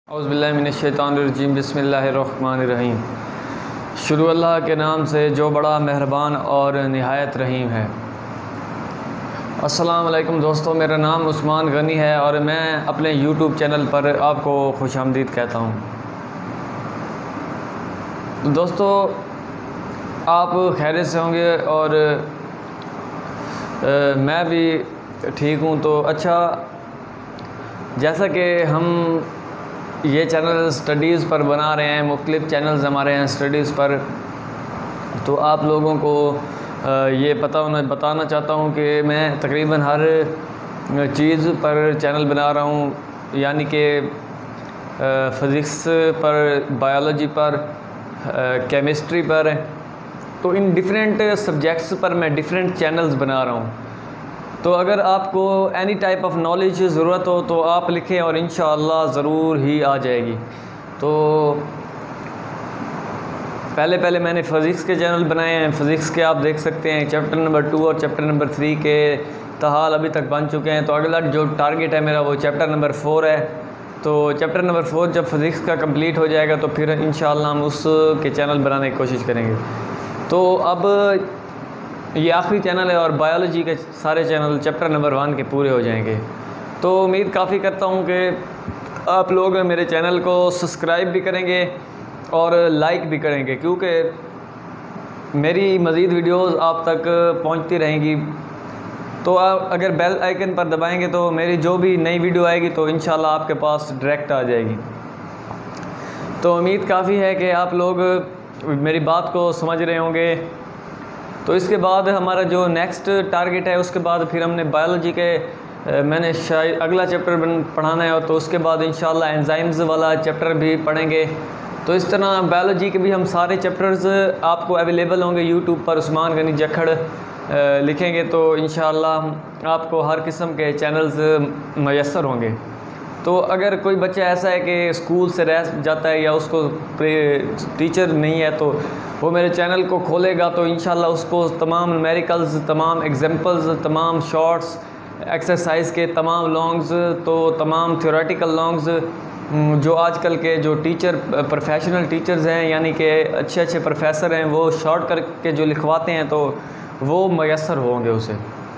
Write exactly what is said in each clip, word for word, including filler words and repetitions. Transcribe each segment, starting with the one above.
औज़ुबिल्लाहिमिनश्शैतानिर्रजीम बिस्मिल्लाहिर्रहमानिर्रहीम। शुरू अल्लाह के नाम से जो बड़ा मेहरबान और निहायत रहीम है। अस्सलाम वालेकुम दोस्तों, मेरा नाम उस्मान गनी है और मैं अपने यूट्यूब चैनल पर आपको खुशामदीद कहता हूँ। तो दोस्तों, आप खैरियत से होंगे और आ, मैं भी ठीक हूँ। तो अच्छा, जैसा कि हम ये चैनल स्टडीज़ पर बना रहे हैं, मुख्तलिफ़ चैनल्स हमारे हैं स्टडीज़ पर, तो आप लोगों को ये पता होना बताना चाहता हूँ कि मैं तकरीबन हर चीज़ पर चैनल बना रहा हूँ, यानी कि फ़िज़िक्स पर, बायोलॉजी पर, केमिस्ट्री पर, तो इन डिफरेंट सब्जेक्ट्स पर मैं डिफरेंट चैनल्स बना रहा हूँ। तो अगर आपको एनी टाइप ऑफ नॉलेज ज़रूरत हो तो आप लिखें और इंशाअल्लाह ज़रूर ही आ जाएगी। तो पहले पहले मैंने फ़िज़िक्स के चैनल बनाए हैं। फ़िज़िक्स के आप देख सकते हैं चैप्टर नंबर टू और चैप्टर नंबर थ्री के तहाल अभी तक बन चुके हैं। तो अगला जो टारगेट है मेरा वो चैप्टर नंबर फोर है। तो चैप्टर नंबर फोर जब फ़िज़िक्स का कंप्लीट हो जाएगा तो फिर इंशाअल्लाह हम उसके चैनल बनाने की कोशिश करेंगे। तो अब ये आखिरी चैनल है और बायोलॉजी के सारे चैनल चैप्टर नंबर वन के पूरे हो जाएंगे। तो उम्मीद काफ़ी करता हूँ कि आप लोग मेरे चैनल को सब्सक्राइब भी करेंगे और लाइक भी करेंगे, क्योंकि मेरी मज़ीद वीडियोस आप तक पहुँचती रहेंगी। तो आप अगर बेल आइकन पर दबाएंगे तो मेरी जो भी नई वीडियो आएगी तो इंशाल्लाह आपके पास डायरेक्ट आ जाएगी। तो उम्मीद काफ़ी है कि आप लोग मेरी बात को समझ रहे होंगे। तो इसके बाद हमारा जो नेक्स्ट टारगेट है, उसके बाद फिर हमने बायोलॉजी के मैंने शायद अगला चैप्टर पढ़ाना है, और तो उसके बाद इंशाल्लाह एंजाइम्स वाला चैप्टर भी पढ़ेंगे। तो इस तरह बायोलॉजी के भी हम सारे चैप्टर्स आपको अवेलेबल होंगे यूट्यूब पर, उस्मान गनी जखड़ लिखेंगे तो इंशाल्लाह आपको हर किस्म के चैनल्स मैसर होंगे। तो अगर कोई बच्चा ऐसा है कि स्कूल से रह जाता है या उसको टीचर नहीं है तो वो मेरे चैनल को खोलेगा तो इंशाल्लाह उसको तमाम न्यूमेरिकल्स, तमाम एग्जांपल्स, तमाम शॉर्ट्स, एक्सरसाइज के तमाम लॉन्ग्स, तो तमाम थ्योरेटिकल लॉन्ग्स जो आजकल के जो टीचर प्रोफेशनल टीचर्स हैं, यानी कि अच्छे अच्छे प्रोफेसर हैं, वो शॉर्ट करके जो लिखवाते हैं तो वो मैसर होंगे उसे।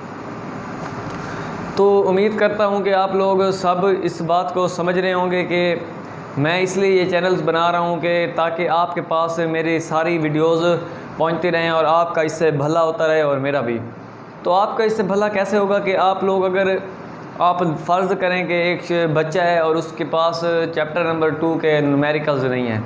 तो उम्मीद करता हूँ कि आप लोग सब इस बात को समझ रहे होंगे कि मैं इसलिए ये चैनल्स बना रहा हूँ कि ताकि आपके पास मेरी सारी वीडियोस पहुँचती रहें और आपका इससे भला होता रहे और मेरा भी। तो आपका इससे भला कैसे होगा कि आप लोग अगर आप फ़र्ज़ करें कि एक बच्चा है और उसके पास चैप्टर नंबर टू के न्यूमेरिकल्स नहीं हैं,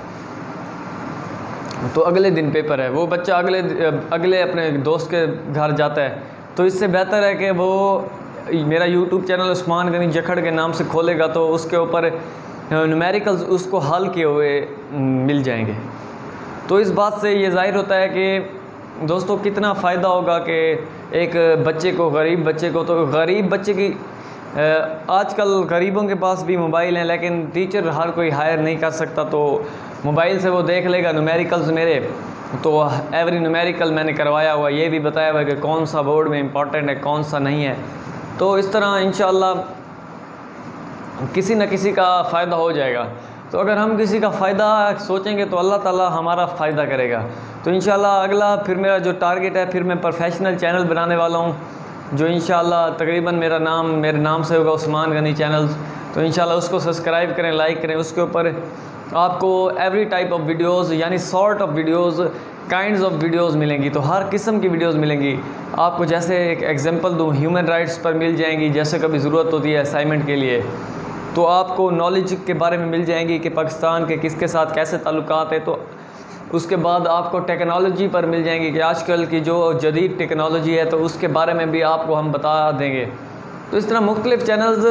तो अगले दिन पेपर है, वो बच्चा अगले अगले अपने दोस्त के घर जाता है, तो इससे बेहतर है कि वो मेरा यूट्यूब चैनल उस्मान गनी जखड़ के नाम से खोलेगा तो उसके ऊपर न्यूमेरिकल्स उसको हल किए हुए मिल जाएंगे। तो इस बात से ये ज़ाहिर होता है कि दोस्तों कितना फ़ायदा होगा कि एक बच्चे को, गरीब बच्चे को, तो गरीब बच्चे की आजकल गरीबों के पास भी मोबाइल हैं लेकिन टीचर हर कोई हायर नहीं कर सकता, तो मोबाइल से वो देख लेगा न्यूमेरिकल्स मेरे, तो एवरी न्यूमेरिकल मैंने करवाया हुआ, ये भी बताया हुआ है कि कौन सा बोर्ड में इम्पॉर्टेंट है, कौन सा नहीं है। तो इस तरह इंशाअल्लाह किसी न किसी का फ़ायदा हो जाएगा। तो अगर हम किसी का फ़ायदा सोचेंगे तो अल्लाह ताला हमारा फ़ायदा करेगा। तो इंशाअल्लाह अगला फिर मेरा जो टारगेट है, फिर मैं प्रोफेशनल चैनल बनाने वाला हूँ जो इंशाअल्लाह तकरीबन मेरा नाम मेरे नाम से होगा, उस्मान गनी चैनल्स। तो इंशाअल्लाह उसको सब्सक्राइब करें, लाइक करें। उसके ऊपर आपको एवरी टाइप ऑफ वीडियोज़, यानी sort of videos, kinds of videos मिलेंगी। तो हर किस्म की वीडियोज़ मिलेंगी आपको। जैसे एक एग्जांपल दूँ, ह्यूमन राइट्स पर मिल जाएंगी, जैसे कभी ज़रूरत होती है असाइनमेंट के लिए, तो आपको नॉलेज के बारे में मिल जाएंगी कि पाकिस्तान के किसके साथ कैसे ताल्लुकात है। तो उसके बाद आपको टेक्नोलॉजी पर मिल जाएंगी कि आजकल की जो जदीद टेक्नोलॉजी है तो उसके बारे में भी आपको हम बता देंगे। तो इस तरह मुख्तलिफ़ चैनल्स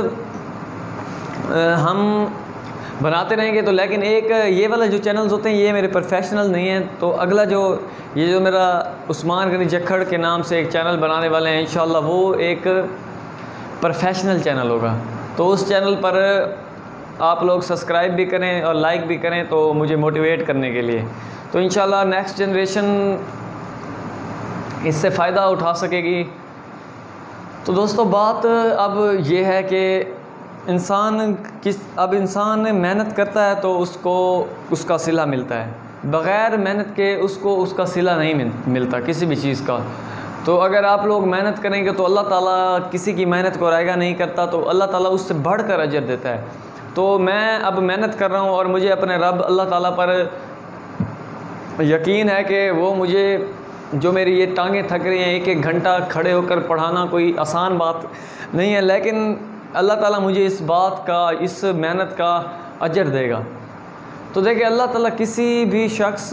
हम बनाते रहेंगे। तो लेकिन एक ये वाला जो चैनल्स होते हैं ये मेरे प्रोफेशनल नहीं हैं। तो अगला जो ये जो मेरा उस्मान गनी जखड़ के नाम से एक चैनल बनाने वाले हैं, इंशाअल्लाह वो एक प्रोफेशनल चैनल होगा। तो उस चैनल पर आप लोग सब्सक्राइब भी करें और लाइक भी करें, तो मुझे मोटिवेट करने के लिए। तो इंशाअल्लाह नेक्स्ट जनरेशन इससे फ़ायदा उठा सकेगी। तो दोस्तों बात अब ये है कि इंसान किस अब इंसान मेहनत करता है तो उसको उसका सिला मिलता है, बग़ैर मेहनत के उसको उसका सिला नहीं मिल, मिलता किसी भी चीज़ का। तो अगर आप लोग मेहनत करेंगे तो अल्लाह ताला किसी की मेहनत को रायगा नहीं करता, तो अल्लाह ताला उससे बढ़कर अजर देता है। तो मैं अब मेहनत कर रहा हूँ और मुझे अपने रब अल्लाह ताला पर यकीन है कि वो मुझे, जो मेरी ये टांगें थक रही हैं, एक एक घंटा खड़े होकर पढ़ाना कोई आसान बात नहीं है, लेकिन अल्लाह ताला मुझे इस बात का, इस मेहनत का अजर देगा। तो देखिए अल्लाह ताला किसी भी शख्स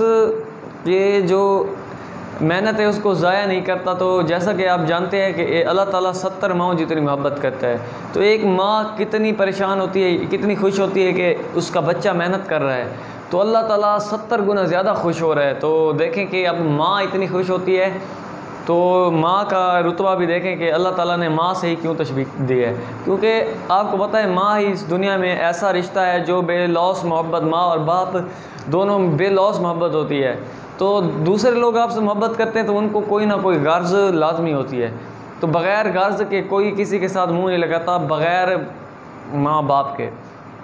के जो मेहनत है उसको ज़ाया नहीं करता। तो जैसा कि आप जानते हैं कि अल्लाह ताला सत्तर माओं जितनी मोहब्बत करता है, तो एक माँ कितनी परेशान होती है, कितनी खुश होती है कि उसका बच्चा मेहनत कर रहा है, तो अल्लाह ताला सत्तर गुना ज़्यादा खुश हो रहा है। तो देखें कि अब माँ इतनी खुश होती है, तो माँ का रुतबा भी देखें कि अल्लाह ताला ने माँ से ही क्यों तशबीह दी है, क्योंकि आपको पता है माँ ही इस दुनिया में ऐसा रिश्ता है जो बेलौस मोहब्बत, माँ और बाप दोनों बेलौस मोहब्बत होती है। तो दूसरे लोग आपसे मोहब्बत करते हैं तो उनको कोई ना कोई गर्ज लाजमी होती है, तो बग़ैर गर्ज के कोई किसी के साथ मुँह नहीं लगाता, बग़ैर माँ बाप के।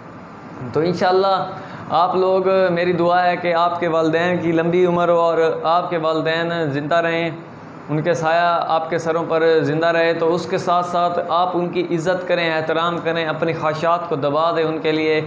तो इंशाअल्लाह आप लोग, मेरी दुआ है कि आपके वालिदैन की लंबी उम्र हो और आपके वालिदैन ज़िंदा रहें, उनके साया आपके सरों पर ज़िंदा रहे। तो उसके साथ साथ आप उनकी इज़्ज़त करें, एहतराम करें, अपनी ख्वाहिशात को दबा दें उनके लिए।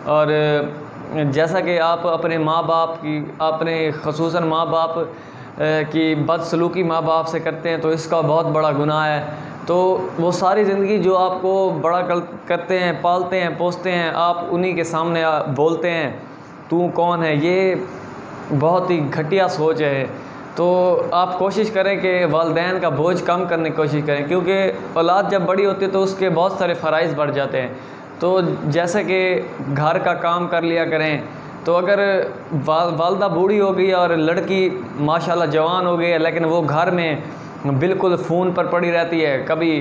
और जैसा कि आप अपने माँ बाप की, अपने ख़ुसूसन माँ बाप की बदसलूकी माँ बाप से करते हैं तो इसका बहुत बड़ा गुनाह है। तो वो सारी ज़िंदगी जो आपको बड़ा करते हैं, पालते हैं, पोसते हैं, आप उन्हीं के सामने बोलते हैं तू कौन है, ये बहुत ही घटिया सोच है। तो आप कोशिश करें कि वालिदैन का बोझ कम करने की कोशिश करें, क्योंकि औलाद जब बड़ी होती है तो उसके बहुत सारे फ़राइज़ बढ़ जाते हैं। तो जैसे कि घर का काम कर लिया करें, तो अगर वाल वालदा बूढ़ी हो गई और लड़की माशाल्लाह जवान हो गई है, लेकिन वो घर में बिल्कुल फ़ोन पर पड़ी रहती है, कभी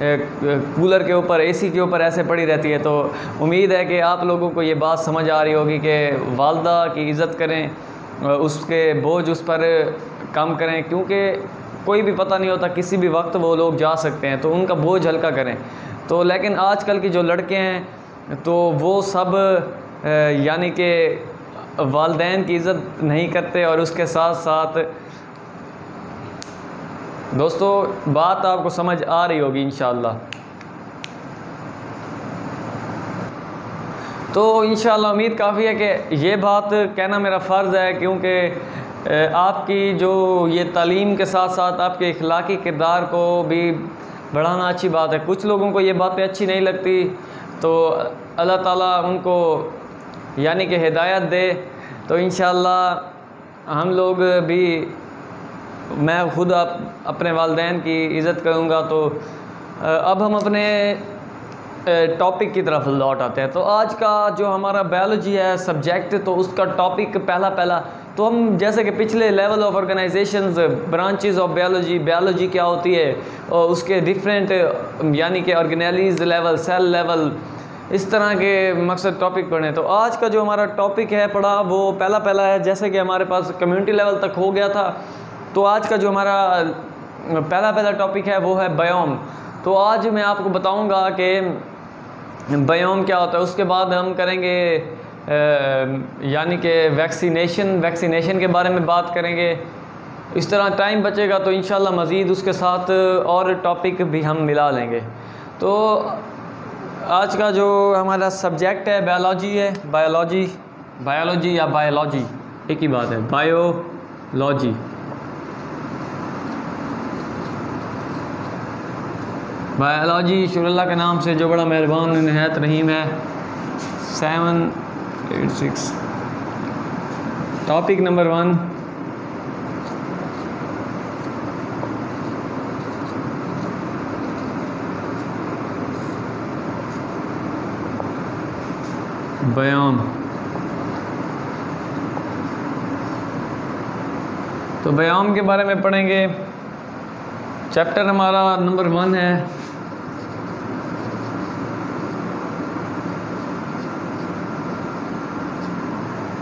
कूलर के ऊपर, एसी के ऊपर ऐसे पड़ी रहती है, तो उम्मीद है कि आप लोगों को ये बात समझ आ रही होगी कि वालदा की इज़्ज़त करें, उसके बोझ उस पर कम करें, क्योंकि कोई भी पता नहीं होता, किसी भी वक्त वो लोग जा सकते हैं, तो उनका बोझ हल्का करें। तो लेकिन आजकल की जो लड़के हैं तो वो सब यानी कि वालिदैन की इज़्ज़त नहीं करते, और उसके साथ साथ दोस्तों बात आपको समझ आ रही होगी इंशाअल्लाह। तो इंशाअल्लाह उम्मीद काफ़ी है कि ये बात कहना मेरा फ़र्ज़ है, क्योंकि आपकी जो ये तालीम के साथ साथ आपके इखलाकी किरदार को भी बढ़ाना अच्छी बात है। कुछ लोगों को ये बातें अच्छी नहीं लगती, तो अल्लाह ताला उनको यानी कि हिदायत दे। तो इंशाअल्लाह हम लोग भी, मैं ख़ुद आप अपने वालिदैन की इज़्ज़त करूँगा। तो अब हम अपने टॉपिक की तरफ लौट आते हैं। तो आज का जो हमारा बायोलॉजी है सब्जेक्ट, तो उसका टॉपिक पहला पहला तो हम जैसे कि पिछले level of organisations, branches of biology, biology क्या होती है और उसके डिफरेंट यानी कि ऑर्गेनेलीज लेवल, सेल लेवल, इस तरह के मकसद टॉपिक पढ़े। तो आज का जो हमारा टॉपिक है पढ़ा वो पहला पहला है, जैसे कि हमारे पास कम्युनिटी लेवल तक हो गया था। तो आज का जो हमारा पहला पहला टॉपिक है वो है बायोम। तो आज मैं आपको बताऊंगा कि बायोम क्या होता है, उसके बाद हम करेंगे यानी कि वैक्सीनेशन वैक्सीनेशन के बारे में बात करेंगे। इस तरह टाइम बचेगा तो इंशाल्लाह मज़ीद उसके साथ और टॉपिक भी हम मिला लेंगे। तो आज का जो हमारा सब्जेक्ट है बायोलॉजी है, बायोलॉजी बायोलॉजी या बायोलॉजी एक ही बात है, बायोलॉजी। बायोलॉजी शुरुल्लाह के नाम से जो बड़ा मेहरबान निहायत रहीम है। Seven eight six topic number one, बयान। तो बयान के बारे में पढ़ेंगे। चैप्टर हमारा नंबर वन है।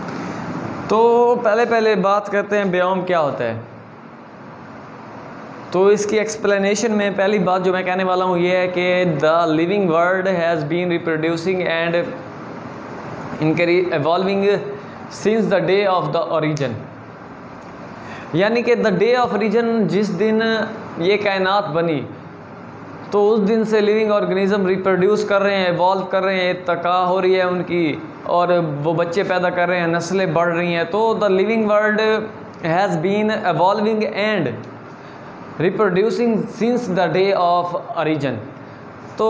तो पहले पहले बात करते हैं बयान क्या होता है। तो इसकी एक्सप्लेनेशन में पहली बात जो मैं कहने वाला हूँ ये है कि the living world has been reproducing and evolving since the day of the origin, यानी कि द डे ऑफ ओरिजिन, जिस दिन ये कायनात बनी तो उस दिन से लिविंग ऑर्गेनिज्म रिप्रोड्यूस कर रहे हैं, इवॉल्व कर रहे हैं, तका हो रही है उनकी और वो बच्चे पैदा कर रहे हैं, नस्लें बढ़ रही हैं। तो the living world has been evolving and reproducing since the day of origin. तो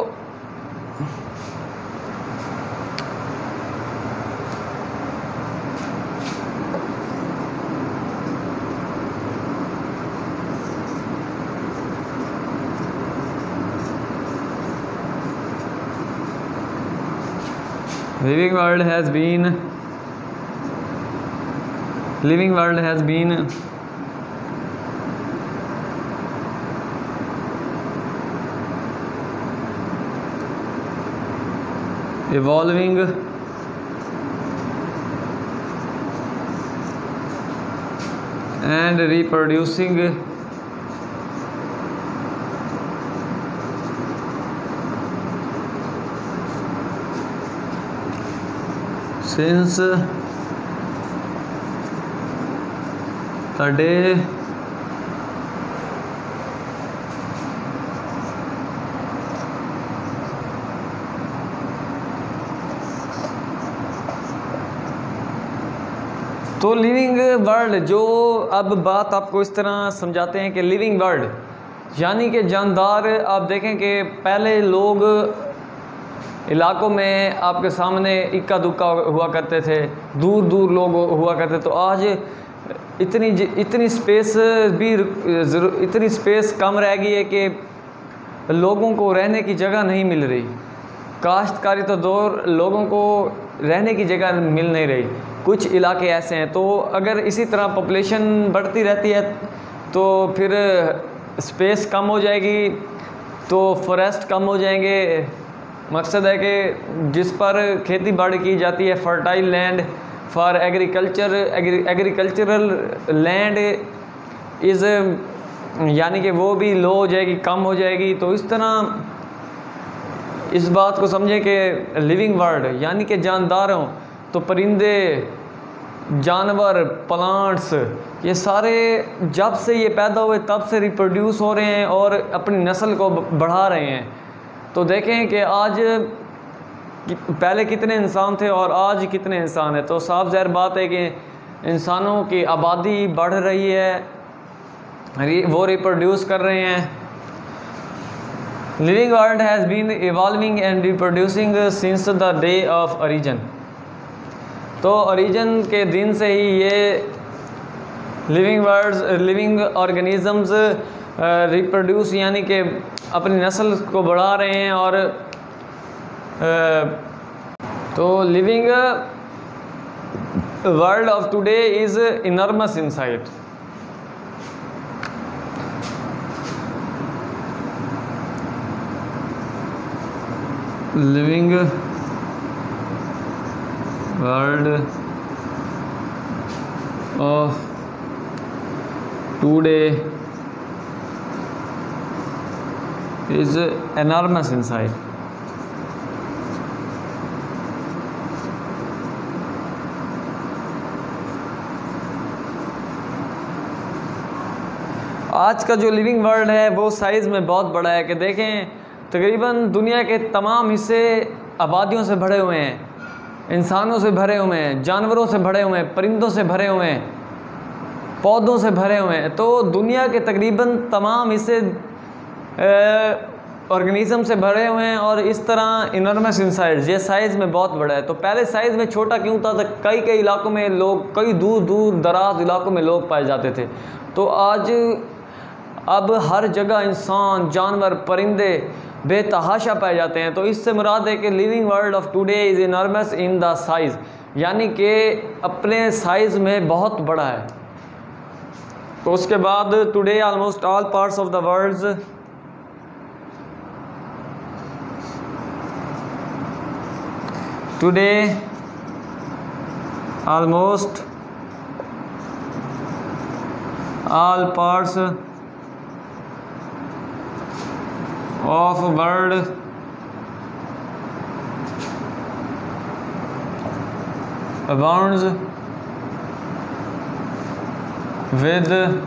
living world has been living world has been evolving and reproducing since the day तो लिविंग वर्ल्ड, जो अब बात आपको इस तरह समझाते हैं कि लिविंग वर्ल्ड यानी कि जानदार। आप देखें कि पहले लोग इलाकों में आपके सामने इक्का दुक्का हुआ करते थे, दूर दूर लोग हुआ करते, तो आज इतनी इतनी स्पेस भी इतनी स्पेस कम रह गई है कि लोगों को रहने की जगह नहीं मिल रही। काश्तकारी तो दूर, लोगों को रहने की जगह मिल नहीं रही। कुछ इलाके ऐसे हैं, तो अगर इसी तरह पॉपुलेशन बढ़ती रहती है तो फिर स्पेस कम हो जाएगी, तो फॉरेस्ट कम हो जाएंगे। मकसद है कि जिस पर खेती बाड़ी की जाती है, fertile land for agriculture agricultural land is, यानी कि वो भी लो हो जाएगी, कम हो जाएगी। तो इस तरह इस बात को समझें कि लिविंग वर्ल्ड यानी कि जानदारों, तो परिंदे, जानवर, प्लांट्स, ये सारे जब से ये पैदा हुए तब से रिप्रोड्यूस हो रहे हैं और अपनी नस्ल को बढ़ा रहे हैं। तो देखें कि आज पहले कितने इंसान थे और आज कितने इंसान हैं, तो साफ ज़ाहिर बात है कि इंसानों की आबादी बढ़ रही है, वो रिप्रोड्यूस कर रहे हैं। Living world has been evolving and reproducing since the day of origin. तो ओरिजिन के दिन से ही ये living worlds living organisms reproduce यानी कि अपनी नस्ल को बढ़ा रहे हैं। और तो living world of today is enormous in site. Living world of today is enormous in size. आज का जो लिविंग वर्ल्ड है वो साइज़ में बहुत बड़ा है कि देखें तकरीबन दुनिया के तमाम हिस्से आबादियों से भरे हुए हैं, इंसानों से भरे हुए हैं, जानवरों से भरे हुए हैं, परिंदों से भरे हुए हैं, पौधों से भरे हुए हैं। तो दुनिया के तकरीबन तमाम हिस्से ऑर्गेनिज्म से भरे हुए हैं और इस तरह इनॉर्मस इन साइज, ये साइज़ में बहुत बड़ा है। तो पहले साइज़ में छोटा क्यों था? तो कई कई इलाकों में लोग, कई दूर दूर दराज इलाकों में लोग पाए जाते थे। तो आज अब हर जगह इंसान, जानवर, परिंदे बेतहाशा पाए जाते हैं। तो इससे मुराद है कि living world of today is enormous in the size, यानी कि अपने साइज़ में बहुत बड़ा है। तो उसके बाद today almost all parts of the world today almost all parts of world abounds with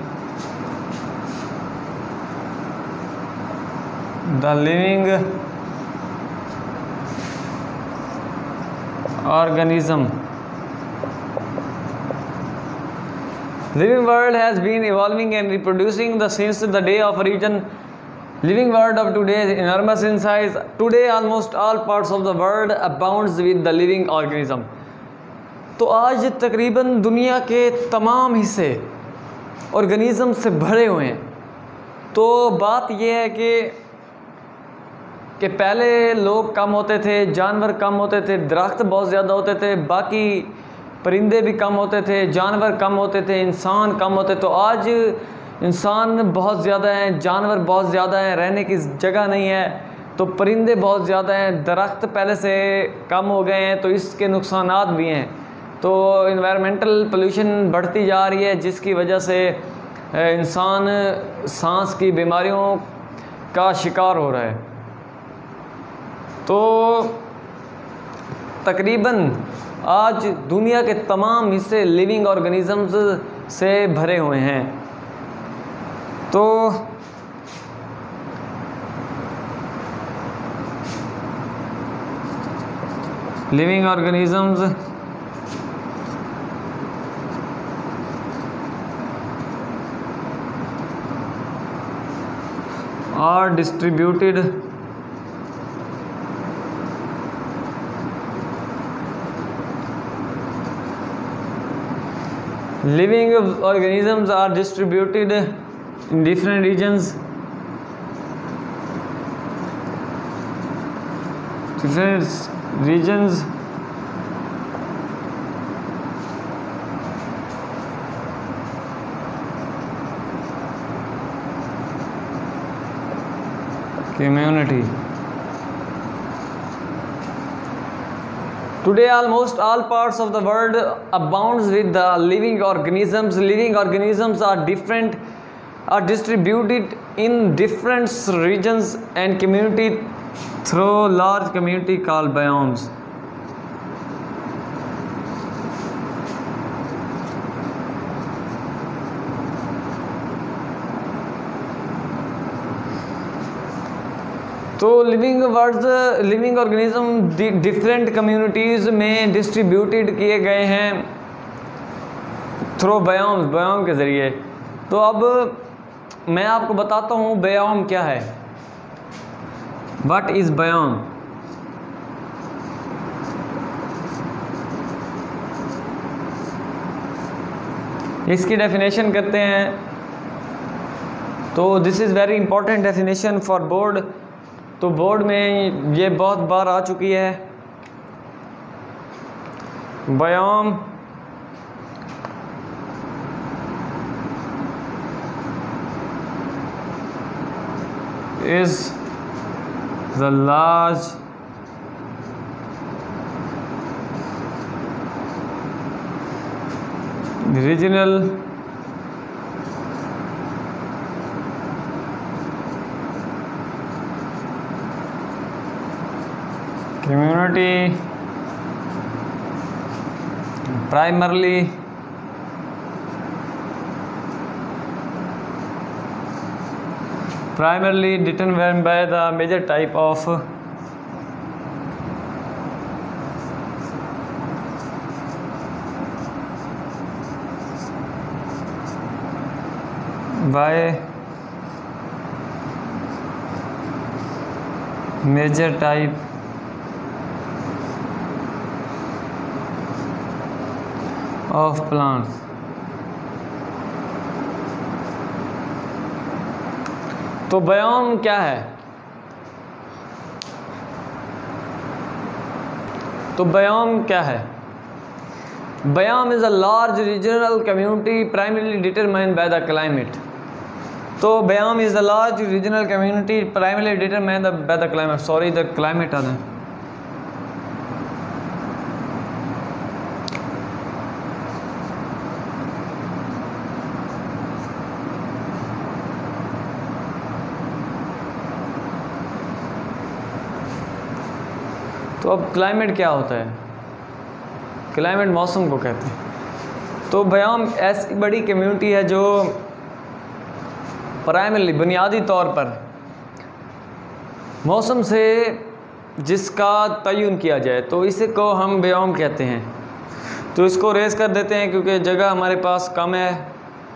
the living organism. Living world has been evolving and reproducing the since the day of origin. Living world of today is enormous in size. Today almost all parts of the world abounds with the living organism. तो आज तकरीबन दुनिया के तमाम हिस्से organism से भरे हुए हैं। तो बात यह है कि कि पहले लोग कम होते थे, जानवर कम होते थे, दरख्त बहुत ज़्यादा होते थे, बाकी परिंदे भी कम होते थे, जानवर कम होते थे, इंसान कम होते। तो आज इंसान बहुत ज़्यादा हैं, जानवर बहुत ज़्यादा हैं, रहने की जगह नहीं है, तो परिंदे बहुत ज़्यादा हैं, दरख्त पहले से कम हो गए हैं, तो इसके नुकसानात भी हैं। तो इन्वायरमेंटल पोल्यूशन बढ़ती जा रही है, जिसकी वजह से इंसान सांस की बीमारियों का शिकार हो रहा है। तो तकरीबन आज दुनिया के तमाम हिस्से लिविंग ऑर्गेनिजम्स से भरे हुए हैं। तो living organisms are distributed living organisms are distributed in different regions different regions community. Today almost all parts of the world abounds with the living organisms. Living organisms are different are distributed in different regions and community through large community called biomes. तो living words living organism different communities में distributed किए गए हैं through biomes, biome के ज़रिए। तो अब मैं आपको बताता हूँ बायोम क्या है। What is biome? इसकी डेफिनेशन करते हैं। तो this is very important definition for board. तो बोर्ड में ये बहुत बार आ चुकी है। Biome is the large regional community primarily primarily determined by the major type of by major type of plants। तो बायोम क्या है? तो बायोम क्या है? Biome is a large regional community primarily determined by the climate. तो biome is a large regional community primarily determined by the climate. Sorry the climate आता है। तो अब क्लाइमेट क्या होता है? क्लाइमेट मौसम को कहते हैं। तो बयाम ऐसी बड़ी कम्युनिटी है जो प्राइमरी बुनियादी तौर पर मौसम से जिसका तयन किया जाए तो इसे को हम बयाम कहते हैं। तो इसको रेस कर देते हैं क्योंकि जगह हमारे पास कम है।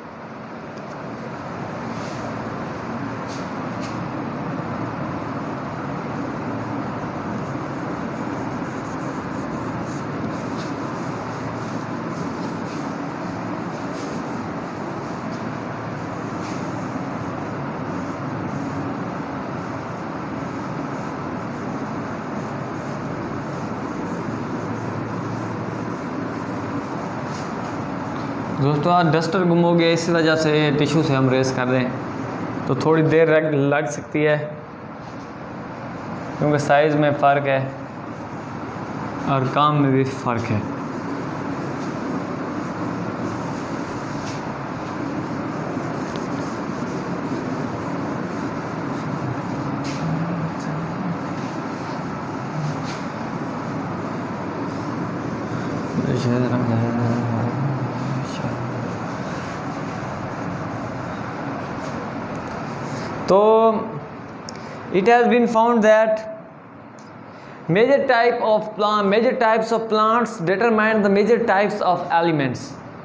दोस्तों आज डस्टर गुम हो गया, इसी वजह से टिश्यू से हम रेस कर रहे हैं, तो थोड़ी देर लग सकती है क्योंकि साइज़ में फ़र्क है और काम में भी फ़र्क है। तो it has been found that major type of plant major types of plants determine the major types of elements।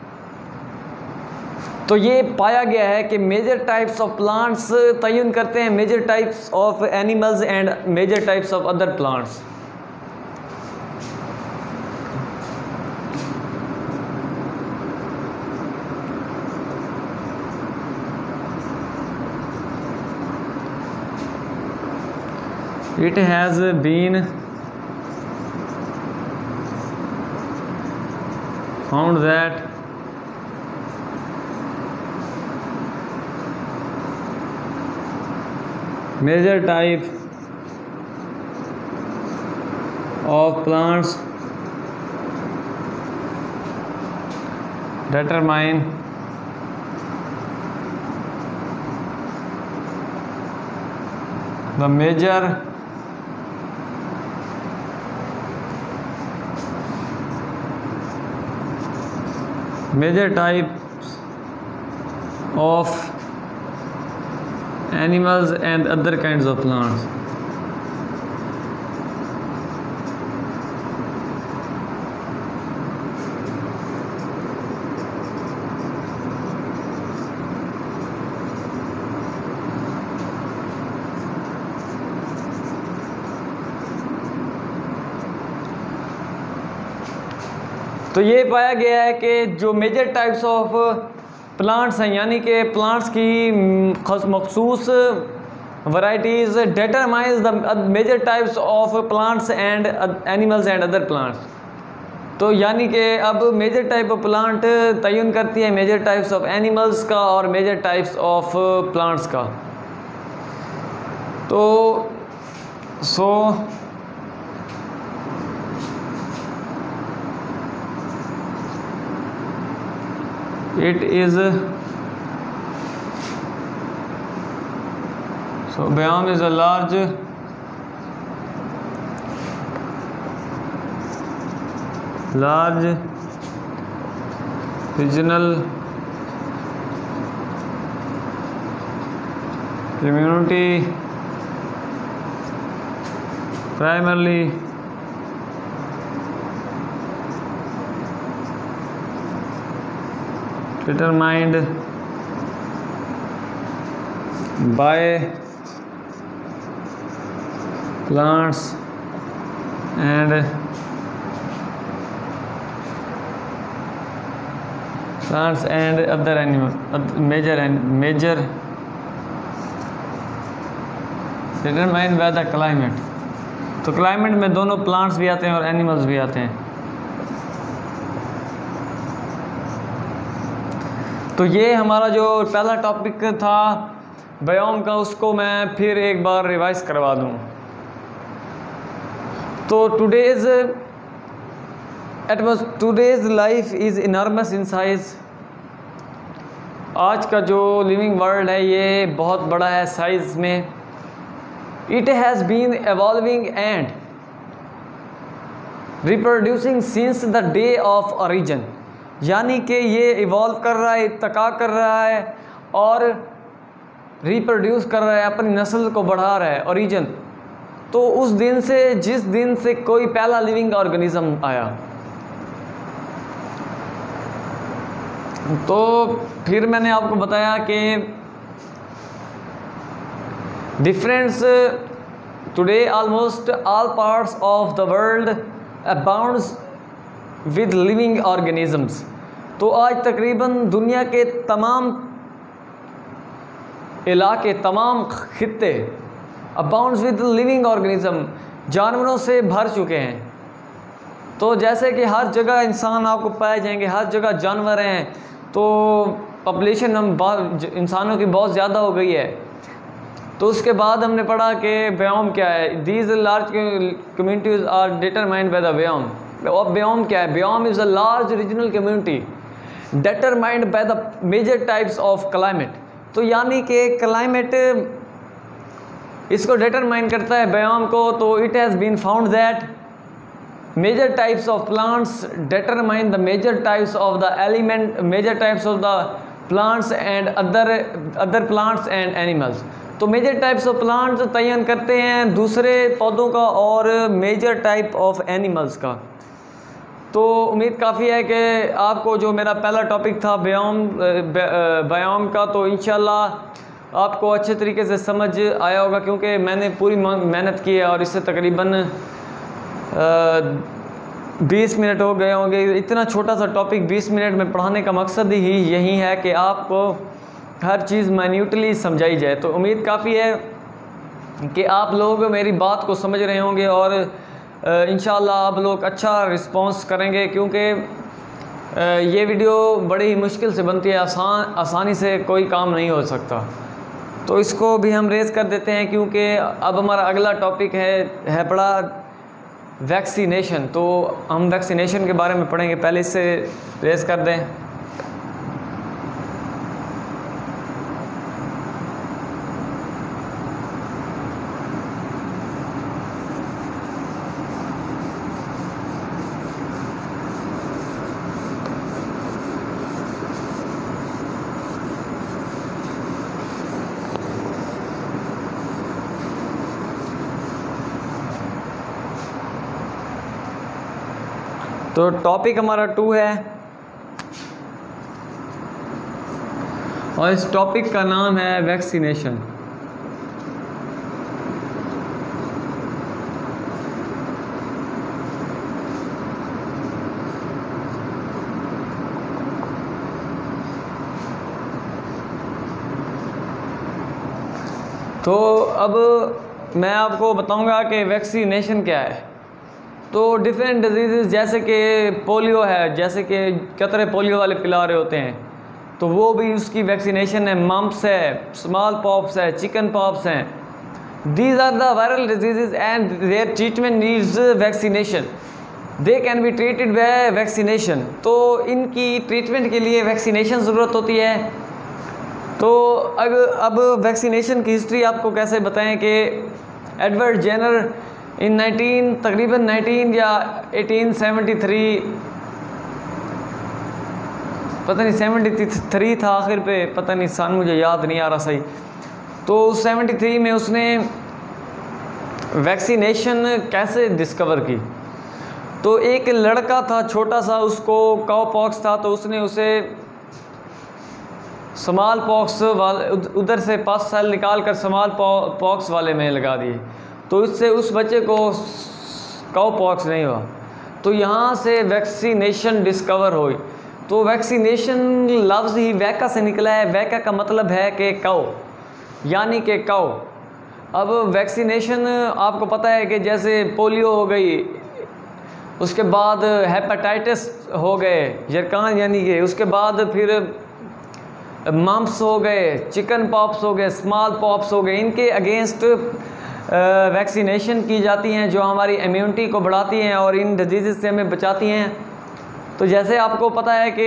तो ये पाया गया है कि मेजर टाइप्स ऑफ प्लांट्स तयन करते हैं major types of animals and major types of other plants. It has been found that major type of plants determine the major major types of animals and other kinds of plants। तो ये पाया गया है कि जो major types of plants हैं, यानी कि प्लांट्स की मखसूस varieties determines the major types of plants and animals and other plants. तो यानी कि अब मेजर टाइप ऑफ प्लांट तयन करती है मेजर टाइप्स ऑफ एनिमल्स का और मेजर टाइप्स ऑफ प्लांट्स का। तो so it is so biome is a large large regional community primarily determined by plants and plants and other animals major and major determined by the climate। तो climate में दोनों plants भी आते हैं और animals भी आते हैं। तो ये हमारा जो पहला टॉपिक था बायोम का, उसको मैं फिर एक बार रिवाइज करवा दूँ। तो today's atmos today's life is enormous in size. आज का जो लिविंग वर्ल्ड है ये बहुत बड़ा है साइज़ में। It has been evolving and reproducing since the day of origin, यानी कि ये इवॉल्व कर रहा है, इत्तका कर रहा है और रिप्रोड्यूस कर रहा है, अपनी नस्ल को बढ़ा रहा है। ओरिजिन तो उस दिन से, जिस दिन से कोई पहला लिविंग ऑर्गेनिज्म आया। तो फिर मैंने आपको बताया कि difference today almost all parts of the world abounds with living organisms. तो आज तकरीबन दुनिया के तमाम इलाके, तमाम खित्ते अबाउंड्स विद लिविंग ऑर्गेनिज्म, जानवरों से भर चुके हैं। तो जैसे कि हर जगह इंसान आपको पाए जाएंगे, हर जगह जानवर हैं, तो पॉपुलेशन हम इंसानों की बहुत ज़्यादा हो गई है। तो उसके बाद हमने पढ़ा कि बायोम क्या है। These large communities are determined by the biome. और बायोम क्या है? Biome is a large regional community determined by the major types of climate. तो यानी कि क्लाइमेट इसको डिटरमाइन करता है बायोम को। तो it has been found that major types of plants determine the major types of the element, major types of the plants and other other plants and animals। तो major types of plants तयन करते हैं दूसरे पौधों का और major type of animals का। तो उम्मीद काफ़ी है कि आपको जो मेरा पहला टॉपिक था बायोम बायोम का, तो इंशाल्लाह आपको अच्छे तरीके से समझ आया होगा, क्योंकि मैंने पूरी मेहनत की है और इससे तकरीबन बीस मिनट हो गए होंगे। इतना छोटा सा टॉपिक बीस मिनट में पढ़ाने का मकसद ही यही है कि आपको हर चीज़ माइन्यूटली समझाई जाए। तो उम्मीद काफ़ी है कि आप लोग मेरी बात को समझ रहे होंगे और इंशाल्लाह आप लोग अच्छा रिस्पांस करेंगे, क्योंकि ये वीडियो बड़ी ही मुश्किल से बनती है, आसान आसानी से कोई काम नहीं हो सकता। तो इसको भी हम रेज़ कर देते हैं, क्योंकि अब हमारा अगला टॉपिक है है बड़ा वैक्सीनेशन। तो हम वैक्सीनेशन के बारे में पढ़ेंगे, पहले इससे रेस कर दें। तो टॉपिक हमारा टू है और इस टॉपिक का नाम है वैक्सीनेशन। तो अब मैं आपको बताऊंगा कि वैक्सीनेशन क्या है। तो डिफरेंट डिजीज़ जैसे कि पोलियो है, जैसे कि कतरे पोलियो वाले पिला रहे होते हैं, तो वो भी उसकी वैक्सीनेशन है। मम्प्स है, स्मॉल पॉक्स है, चिकन पॉक्स हैं। These are the viral disease and their treatment needs vaccination. They can be treated by vaccination. तो इनकी ट्रीटमेंट के लिए वैक्सीनेशन ज़रूरत होती है। तो अब अब वैक्सीनेशन की हिस्ट्री आपको कैसे बताएं कि एडवर्ड जेनर इन नाइनटीन तकरीबन नाइनटीन या एटीन सेवेंटी थ्री, पता नहीं सेवेंटी थ्री था आखिर पे, पता नहीं सन मुझे याद नहीं आ रहा सही। तो सेवेंटी थ्री में उसने वैक्सीनेशन कैसे डिस्कवर की। तो एक लड़का था छोटा सा, उसको काउ पॉक्स था, तो उसने उसे स्मॉल पॉक्स वाले उधर से पाँच साल निकाल कर स्मॉल पॉक्स वाले में लगा दिए। तो इससे उस बच्चे को काउ पॉक्स नहीं हुआ। तो यहाँ से वैक्सीनेशन डिस्कवर हुई। तो वैक्सीनेशन लफ्ज़ ही वैका से निकला है। वैका का मतलब है कि काउ, यानी कि काउ। अब वैक्सीनेशन आपको पता है कि जैसे पोलियो हो गई, उसके बाद हेपेटाइटिस हो गए, यरकान यानी कि, उसके बाद फिर मम्प्स हो गए, चिकन पॉक्स हो गए, स्मॉल पॉक्स हो गए। इनके अगेंस्ट वैक्सीनेशन की जाती हैं जो हमारी इम्यूनिटी को बढ़ाती हैं और इन डिजीज़ से हमें बचाती हैं। तो जैसे आपको पता है कि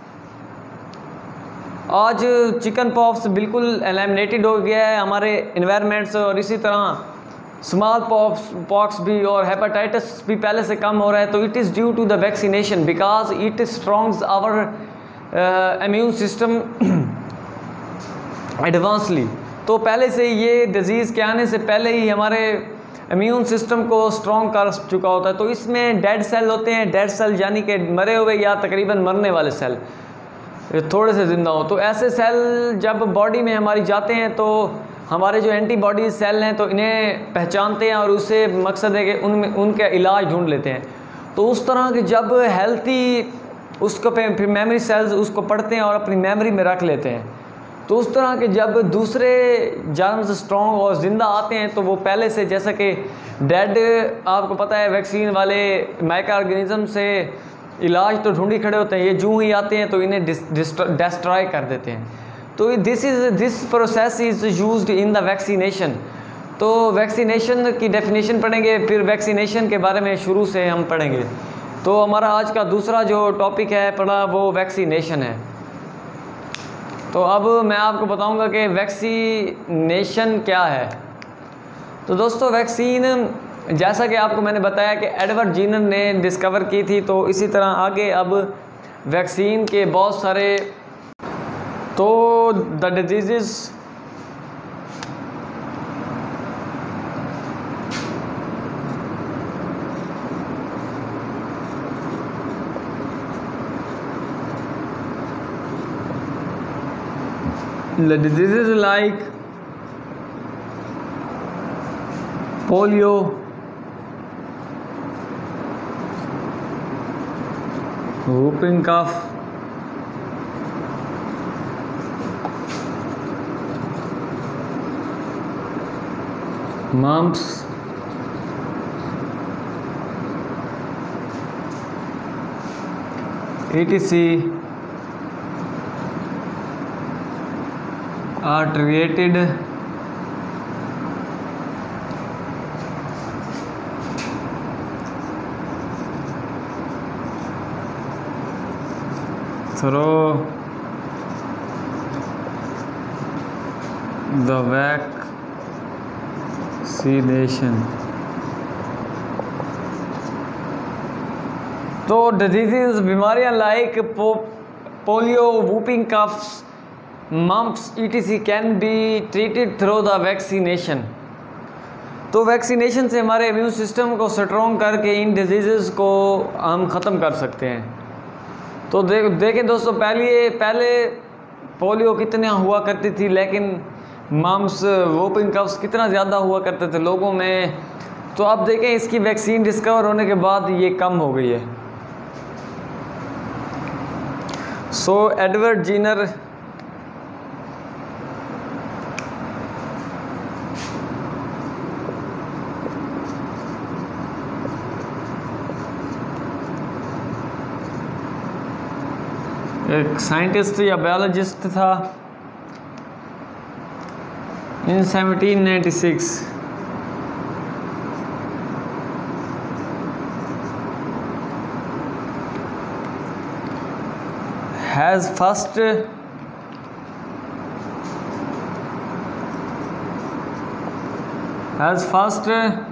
आज चिकन पॉक्स बिल्कुल एलिमिनेटेड हो गया है हमारे इन्वायरमेंट से, और इसी तरह स्मॉल पॉक्स पॉक्स भी और हेपेटाइटिस भी पहले से कम हो रहा है, तो it is due to the vaccination because it strongs our immune system advancely. तो पहले से ये डिज़ीज़ के आने से पहले ही हमारे इम्यून सिस्टम को स्ट्रॉन्ग कर चुका होता है। तो इसमें डेड सेल होते हैं, डेड सेल यानी कि मरे हुए या तकरीबन मरने वाले सेल, थोड़े से ज़िंदा हो। तो ऐसे सेल जब बॉडी में हमारी जाते हैं तो हमारे जो एंटीबॉडी सेल हैं तो इन्हें पहचानते हैं और उससे मकसद है कि उनमें उनका इलाज ढूंढ लेते हैं। तो उस तरह के जब हेल्थी उसको पे फिर मेमोरी सेल्स उसको पढ़ते हैं और अपनी मेमोरी में रख लेते हैं। तो उस तरह के जब दूसरे जर्म्स स्ट्रॉन्ग और ज़िंदा आते हैं तो वो पहले से, जैसा कि डेड आपको पता है वैक्सीन वाले माइक्रो ऑर्गेनिज्म से इलाज तो ढूंढी खड़े होते हैं, ये जूं ही आते हैं तो इन्हें डिस्ट्रॉय कर देते हैं। तो this is this process is used in the vaccination. तो वैक्सीनेशन की डेफिनेशन पढ़ेंगे, फिर वैक्सीनेशन के बारे में शुरू से हम पढ़ेंगे। तो हमारा आज का दूसरा जो टॉपिक है पढ़ा वो वैक्सीनेशन है। तो अब मैं आपको बताऊंगा कि वैक्सीनेशन क्या है। तो दोस्तों वैक्सीन, जैसा कि आपको मैंने बताया कि एडवर्ड जीनर ने डिस्कवर की थी, तो इसी तरह आगे अब वैक्सीन के बहुत सारे, तो the disease the diseases like polio, whooping cough, mumps, et cetera are treated through the vaccination। तो डिजीज़ बीमारियां like po, polio, whooping coughs, mumps ETC can be treated through the vaccination. तो vaccination से हमारे immune system को strong करके इन disease को हम ख़त्म कर सकते हैं। तो देख देखें दोस्तों, पहले पहले पोलियो कितना हुआ करती थी, लेकिन मम्प्स, वूपिंग कफ्स कितना ज़्यादा हुआ करते थे लोगों में। तो अब देखें इसकी वैक्सीन डिस्कवर होने के बाद ये कम हो गई है। सो एडवर्ड जीनर एक साइंटिस्ट या बायोलॉजिस्ट था in seventeen ninety six. Has first has first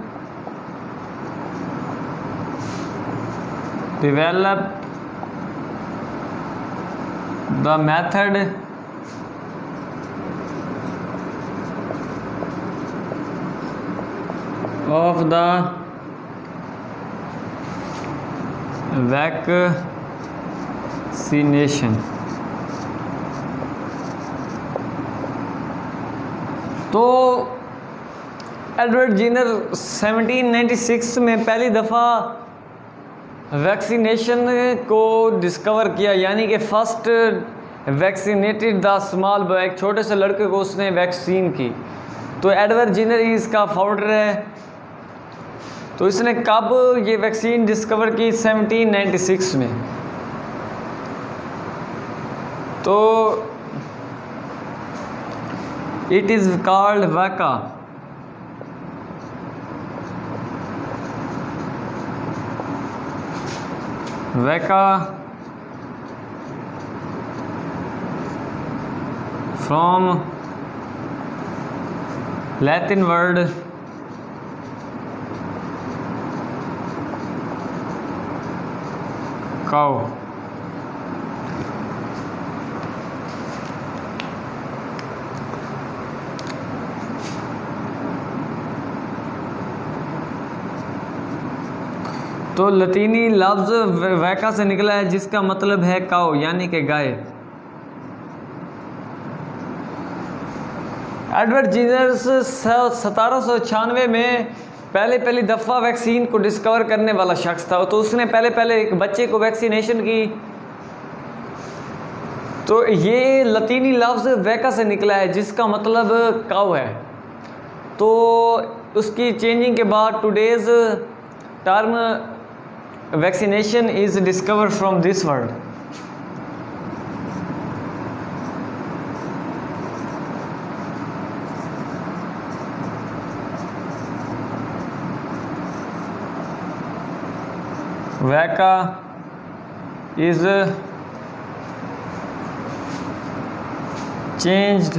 developed the method of the vaccination। तो Edward Jenner seventeen ninety six में पहली दफ़ा वैक्सीनेशन को डिस्कवर किया, यानी कि first vaccinated the small boy, एक छोटे से लड़के को उसने वैक्सीन की। तो एडवर्ड जीनर ही इसका फाउंडर है। तो इसने कब ये वैक्सीन डिस्कवर की? सेवनटीन नाइंटी सिक्स में। तो इट इज़ कॉल्ड वैका। वैका फ्रॉम लैटिन वर्ड काऊ। तो लतीनी लफ्ज़ वैका से निकला है जिसका मतलब है काऊ यानी कि गाय। एडवर्ड जेनर सतारह सौ छियानवे में पहले पहली दफ़ा वैक्सीन को डिस्कवर करने वाला शख्स था। तो उसने पहले पहले एक बच्चे को वैक्सीनेशन की। तो ये लतीनी लफ्ज़ वैका से निकला है जिसका मतलब काऊ है। तो उसकी चेंजिंग के बाद today's term vaccination is discovered from this word. Vacca is changed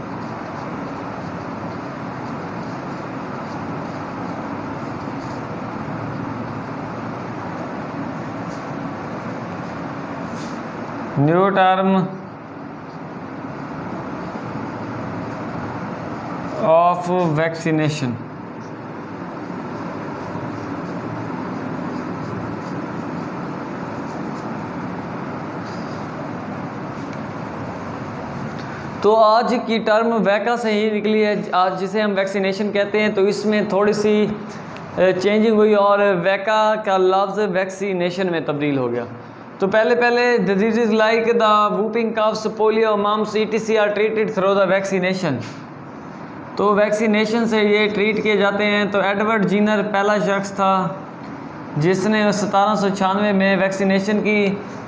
new term of vaccination। तो आज की टर्म वैका से ही निकली है, आज जिसे हम वैक्सीनेशन कहते हैं। तो इसमें थोड़ी सी चेंजिंग हुई और वैका का लफ्ज़ वैक्सीनेशन में तब्दील हो गया। तो पहले पहले disease like the whooping coughs, polio, mumps, E T C are treated through the vaccination. तो वैक्सीनेशन से ये ट्रीट किए जाते हैं। तो एडवर्ड जेनर पहला शख्स था जिसने सतारह सौ छियानवे में वैक्सीनेशन की।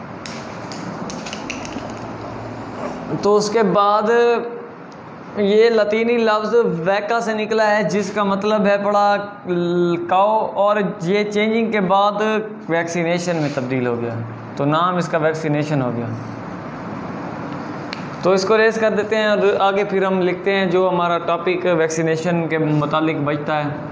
तो उसके बाद ये लतीनी लफ्ज़ वैका से निकला है जिसका मतलब है पड़ा काऊ, और ये चेंजिंग के बाद वैक्सीनेशन में तब्दील हो गया। तो नाम इसका वैक्सीनेशन हो गया। तो इसको रेस कर देते हैं और आगे फिर हम लिखते हैं जो हमारा टॉपिक वैक्सीनेशन के मुतालिक बचता है।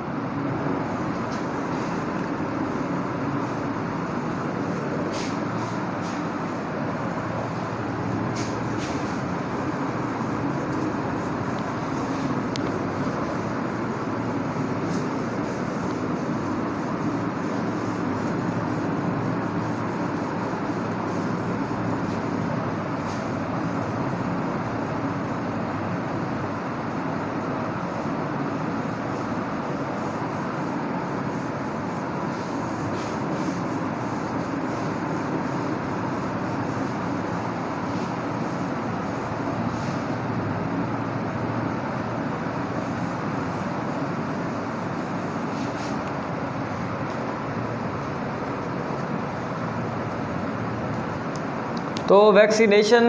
तो vaccination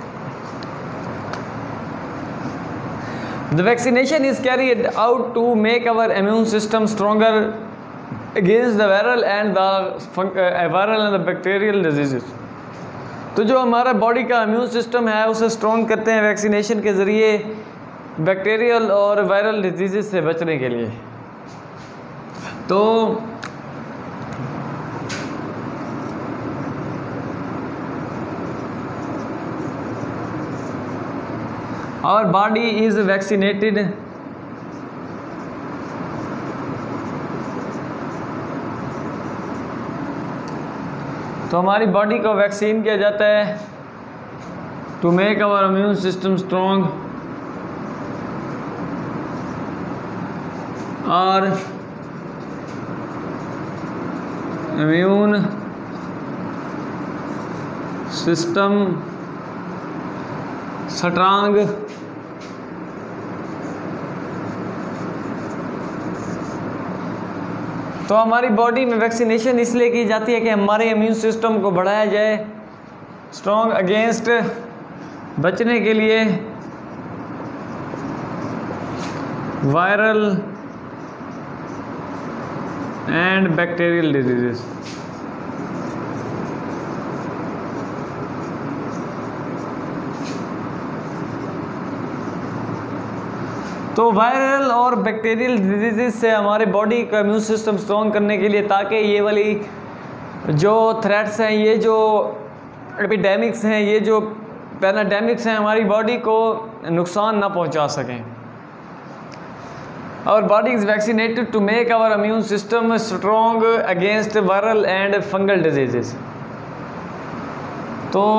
the vaccination is carried out to make our immune system stronger against the viral and the viral and the bacterial diseases. तो जो हमारा बॉडी का इम्यून सिस्टम है उसे स्ट्रॉन्ग करते हैं वैक्सीनेशन के ज़रिए बैक्टीरियल और वायरल डिजीजेस से बचने के लिए। तो Our body is vaccinated तो हमारी बॉडी को वैक्सीन किया जाता है to make our immune system strong और इम्यून सिस्टम स्ट्रॉन्ग तो हमारी बॉडी में वैक्सीनेशन इसलिए की जाती है कि हमारे इम्यून सिस्टम को बढ़ाया जाए स्ट्रॉन्ग अगेंस्ट बचने के लिए वायरल एंड बैक्टीरियल डिजीजेस। तो वायरल और बैक्टीरियल डिजीज़ से हमारे बॉडी का इम्यून सिस्टम स्ट्रॉन्ग करने के लिए ताकि ये वाली जो थ्रेट्स हैं, ये जो एपिडेमिक्स हैं, ये जो पैराडेमिक्स हैं, हमारी बॉडी को नुकसान ना पहुंचा सकें। Our body is vaccinated to make our immune system strong against viral and fungal disease. तो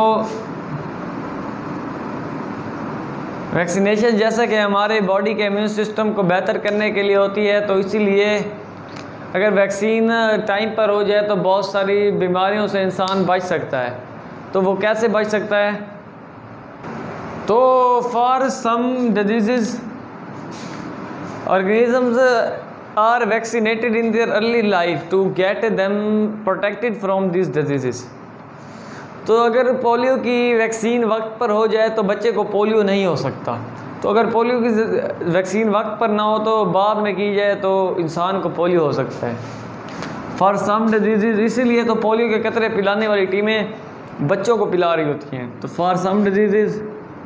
वैक्सीनेशन जैसा कि हमारे बॉडी के इम्यून सिस्टम को बेहतर करने के लिए होती है, तो इसीलिए अगर वैक्सीन टाइम पर हो जाए तो बहुत सारी बीमारियों से इंसान बच सकता है। तो वो कैसे बच सकता है? तो for some disease organisms are vaccinated in their early life to get them protected from these diseases। तो अगर पोलियो की वैक्सीन वक्त पर हो जाए तो बच्चे को पोलियो नहीं हो सकता। तो अगर पोलियो की वैक्सीन वक्त पर ना हो तो बाद में की जाए तो इंसान को पोलियो हो सकता है। फॉर सम डिजीज़, इसीलिए तो पोलियो के कतरे पिलाने वाली टीमें बच्चों को पिला रही होती हैं। तो for some disease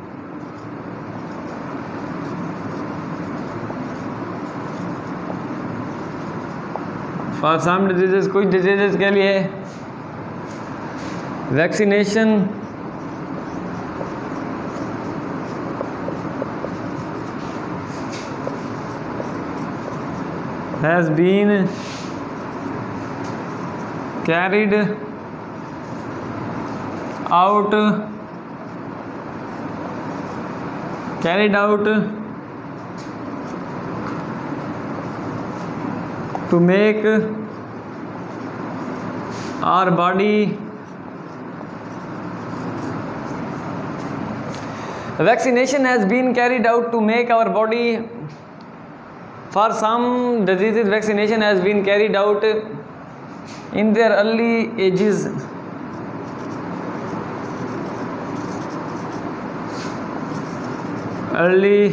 for some disease कुछ डिजीज़ के लिए vaccination has been carried out carried out to make our body vaccination has been carried out to make our body for some diseases vaccination has been carried out in their early ages early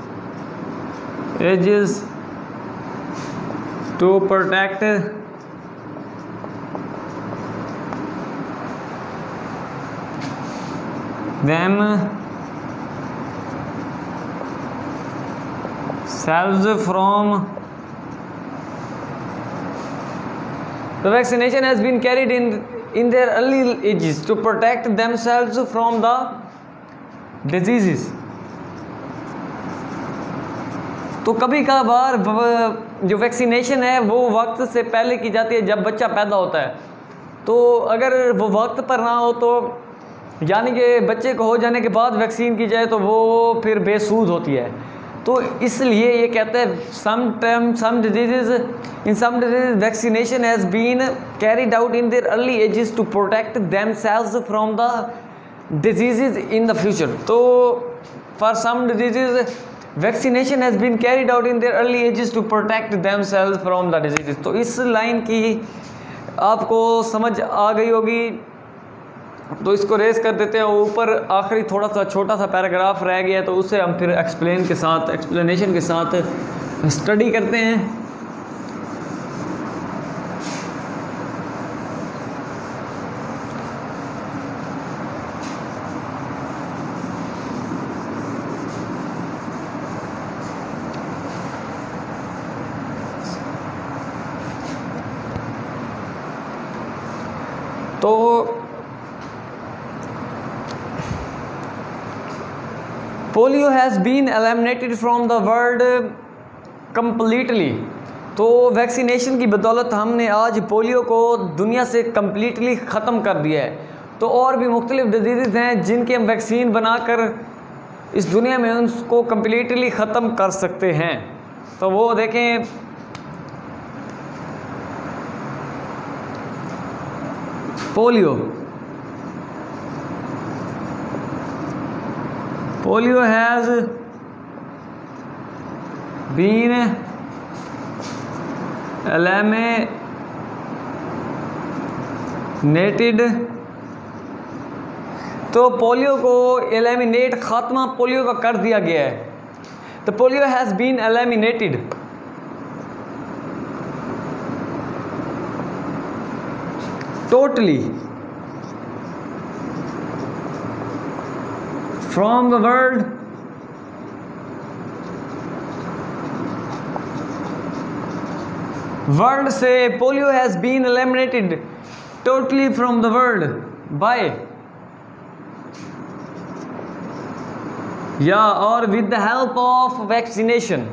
ages to protect them selves from the vaccination has been carried in in their early ages to protect themselves from the diseases। तो कभी कभार जो vaccination है वो वक्त से पहले की जाती है जब बच्चा पैदा होता है। तो अगर वो वक्त पर ना हो तो यानी कि बच्चे को हो जाने के बाद वैक्सीन की जाए तो वो फिर बेसूद होती है। तो इसलिए ये कहते हैं some time some disease in some disease vaccination has been carried out in their early ages to protect themselves from the disease in the future. तो for some disease vaccination has been carried out in their early ages to protect themselves from the disease. तो इस line की आपको समझ आ गई होगी, तो इसको रेस कर देते हैं। ऊपर आखिरी थोड़ा सा छोटा सा पैराग्राफ रह गया है तो उसे हम फिर एक्सप्लेन के साथ एक्सप्लेनेशन के साथ स्टडी करते हैं। तो polio has been eliminated from the world completely. तो वैक्सीनेशन की बदौलत हमने आज पोलियो को दुनिया से कम्प्लीटली ख़त्म कर दिया है। तो और भी मुख्तलिफ़ डिजीज़ हैं जिनकी हम वैक्सीन बनाकर इस दुनिया में उनको कम्प्लीटली ख़त्म कर सकते हैं। तो वो देखें, polio Polio has been eliminated। तो पोलियो को एलिमिनेट खात्मा पोलियो का कर दिया गया है। तो polio has been eliminated totally from the world world से polio has been eliminated totally from the world by yeah or with the help of vaccination.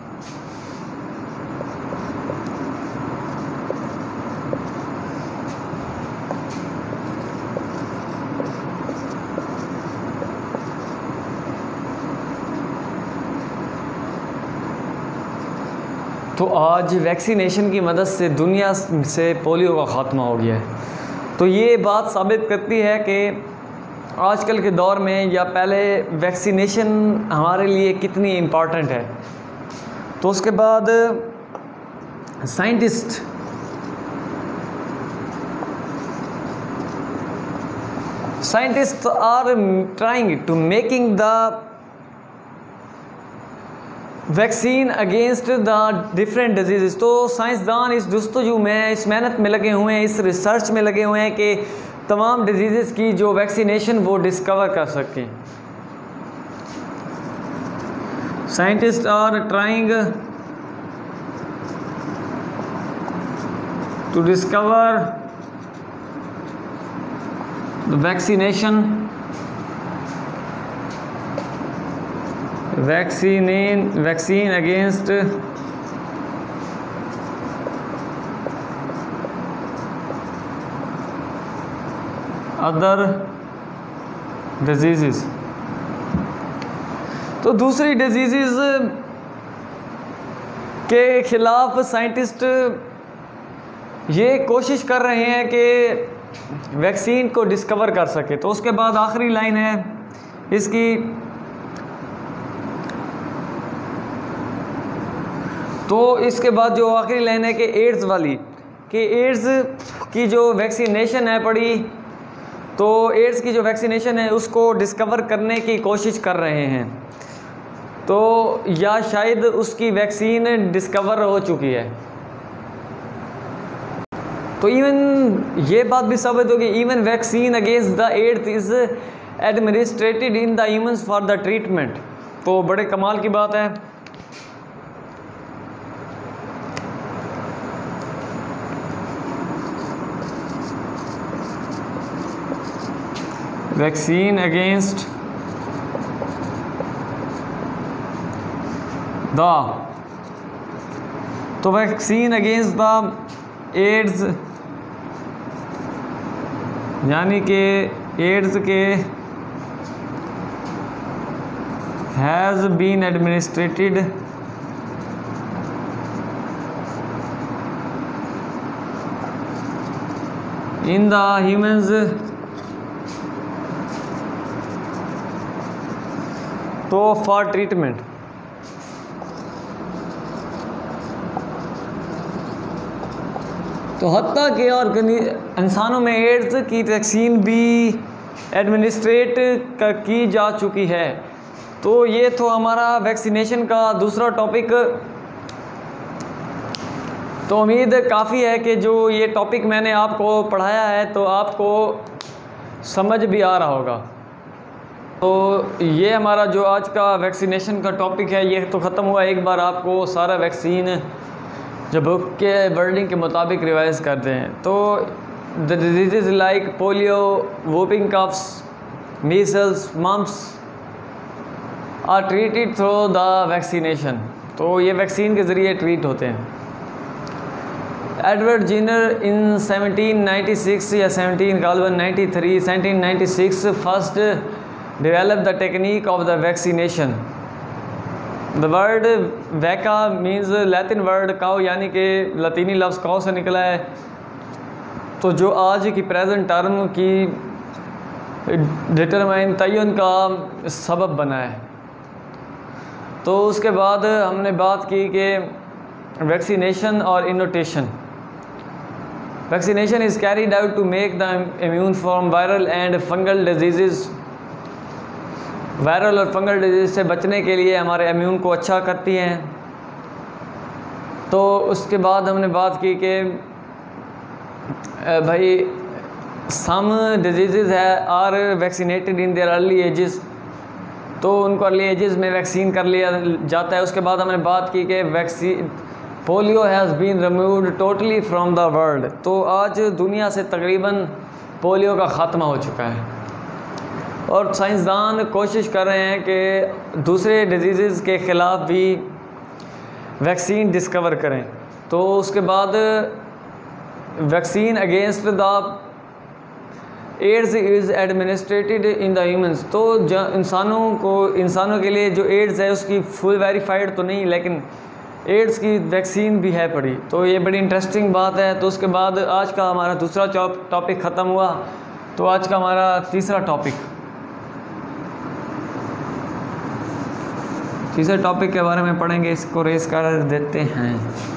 तो आज वैक्सीनेशन की मदद से दुनिया से पोलियो का ख़ात्मा हो गया है। तो ये बात साबित करती है कि आजकल के दौर में या पहले वैक्सीनेशन हमारे लिए कितनी इम्पॉर्टेंट है। तो उसके बाद scientist scientist are trying to making the vaccine against the different disease. तो साइंसदान इस जस्तजू में, इस मेहनत में लगे हुए हैं, इस रिसर्च में लगे हुए हैं कि तमाम डिजीज़ की जो वैक्सीनेशन वो डिस्कवर कर सकें। Scientist are trying to discover the vaccination vaccine vaccine against other disease. तो दूसरी डिजीज़ के ख़िलाफ़ साइंटिस्ट ये कोशिश कर रहे हैं कि वैक्सीन को डिस्कवर कर सके। तो उसके बाद आखिरी लाइन है इसकी, तो इसके बाद जो आखिरी लाइन है कि एड्स वाली, कि एड्स की जो वैक्सीनेशन है पड़ी, तो एड्स की जो वैक्सीनेशन है उसको डिस्कवर करने की कोशिश कर रहे हैं। तो या शायद उसकी वैक्सीन डिस्कवर हो चुकी है। तो इवन ये बात भी साबित होगी, even vaccine against the AIDS is administrated in the humans for the treatment. तो बड़े कमाल की बात है। वैक्सीन अगेंस्ट द तो वैक्सीन अगेंस्ट द एड्स यानी कि एड्स के has been administrated in the humans तो फॉर ट्रीटमेंट। तो हत्ता के और इंसानों में एड्स की वैक्सीन भी एडमिनिस्ट्रेट की जा चुकी है। तो ये तो हमारा वैक्सीनेशन का दूसरा टॉपिक। तो उम्मीद काफ़ी है कि जो ये टॉपिक मैंने आपको पढ़ाया है तो आपको समझ भी आ रहा होगा। तो ये हमारा जो आज का वैक्सीनेशन का टॉपिक है ये तो ख़त्म हुआ। एक बार आपको सारा वैक्सीन जो बुक के वर्डिंग के मुताबिक रिवाइज करते हैं। तो the disease like polio, whooping coughs, measles, mumps are treated through the vaccination. तो ये वैक्सीन के ज़रिए ट्रीट होते हैं। Edward Jenner in seventeen ninety six या सेवनटीन गालबन ninety three seventeen ninety six first develop the technique of the vaccination. The word vacca means Latin word cow, यानी कि लतीनी लफ्ज़ cow से निकला है। तो जो आज की प्रेजेंट टर्म की डिटरमाइन तयन का सबब बना है। तो उसके बाद हमने बात की कि वैक्सीनेशन और इनोटेशन। Vaccination is carried out to make the immune from viral and fungal disease. Viral और फंगल डिजीज़ से बचने के लिए हमारे इम्यून को अच्छा करती हैं। तो उसके बाद हमने बात की कि भाई सम डिजीज़ है are vaccinated in their early ages. तो उनको अर्ली एजेस में वैक्सीन कर लिया जाता है। उसके बाद हमने बात की कि vaccine polio has been removed totally from the world. तो आज दुनिया से तकरीबन पोलियो का ख़ात्मा हो चुका है और साइंसदान कोशिश कर रहे हैं कि दूसरे डिजीज़ के ख़िलाफ़ भी वैक्सीन डिस्कवर करें। तो उसके बाद vaccine against the AIDS is administrated in the humans. तो इंसानों को इंसानों के लिए जो एड्स है उसकी फुल वेरीफाइड तो नहीं, लेकिन एड्स की वैक्सीन भी है पड़ी। तो ये बड़ी इंटरेस्टिंग बात है। तो उसके बाद आज का हमारा दूसरा टॉपिक ख़त्म हुआ। तो आज का हमारा तीसरा टॉपिक तीसरे टॉपिक के बारे में पढ़ेंगे। इसको रेस कर देते हैं।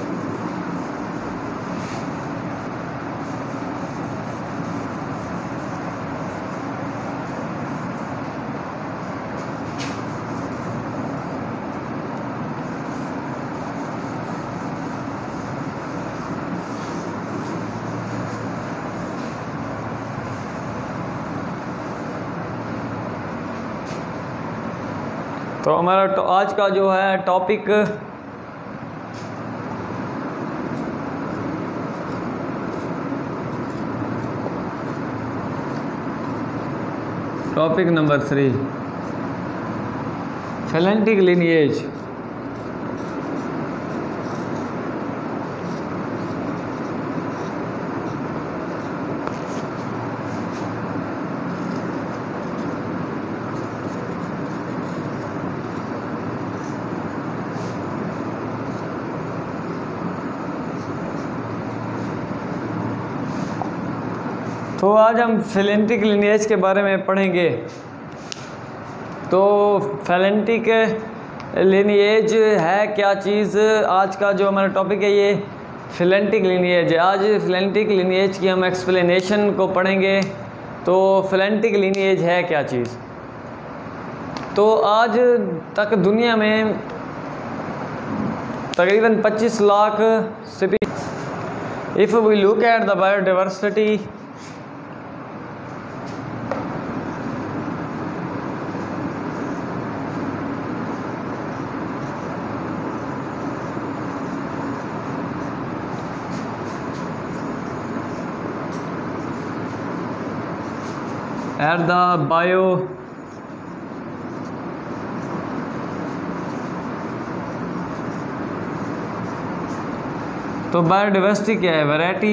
तो हमारा तो आज का जो है topic topic number three, phyletic lineage. तो आज हम फेलेंटिक लिनिएज के बारे में पढ़ेंगे। तो फेलेंटिक लिनिएज है क्या चीज़? आज का जो हमारा टॉपिक है ये फेलेंटिक लिनिएज है। आज फेलेंटिक लिनिएज की हम एक्सप्लेनेशन को पढ़ेंगे। तो फेलेंटिक लिनिएज है क्या चीज़? तो आज तक दुनिया में तकरीबन पच्चीस lakh species, if we look at the biodiversity, at the bio तो बायोडाइवर्सिटी क्या है? Variety